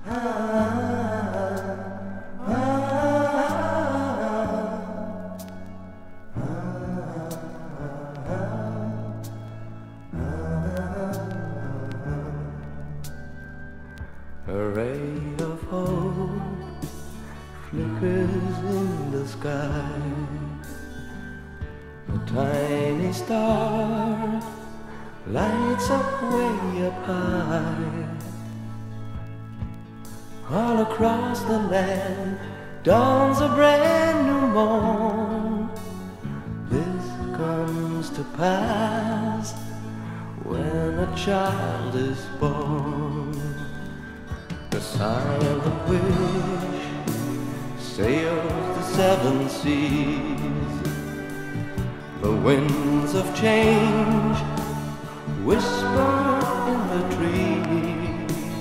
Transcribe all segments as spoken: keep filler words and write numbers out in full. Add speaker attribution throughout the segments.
Speaker 1: A ray of hope flickers in the sky. A tiny star lights up way up high. All across the land dawns a brand new morn. This comes to pass when a child is born. The silent wish sails the seven seas. The winds of change whisper in the trees,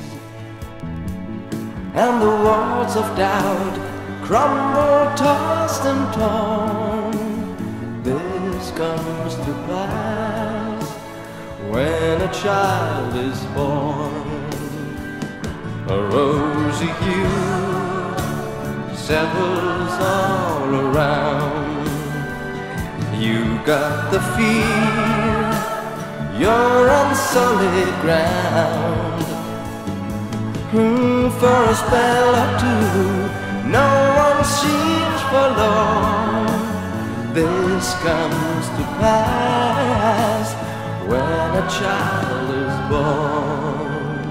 Speaker 1: and the walls of doubt crumble, tossed and torn. This comes to pass when a child is born. A rosy hue settles all around. You got the fear, you're on solid ground. Hmm, for a spell or two, no one seems forlorn. This comes to pass when a child is born.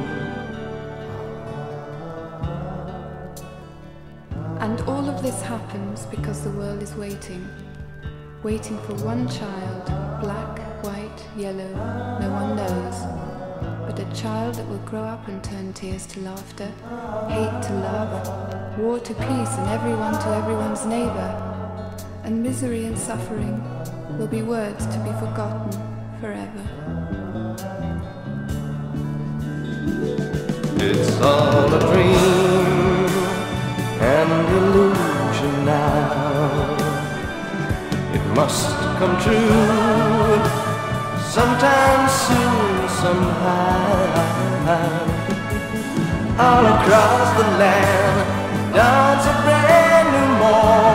Speaker 2: And all of this happens because the world is waiting. Waiting for one child, black, white, yellow, no one knows. But a child that will grow up and turn tears to laughter, hate to love, war to peace, and everyone to everyone's neighbor. And misery and suffering will be words to be forgotten forever.
Speaker 1: It's all a dream and illusion now. It must come true sometime soon, somehow. All across the land dawns a brand new morn.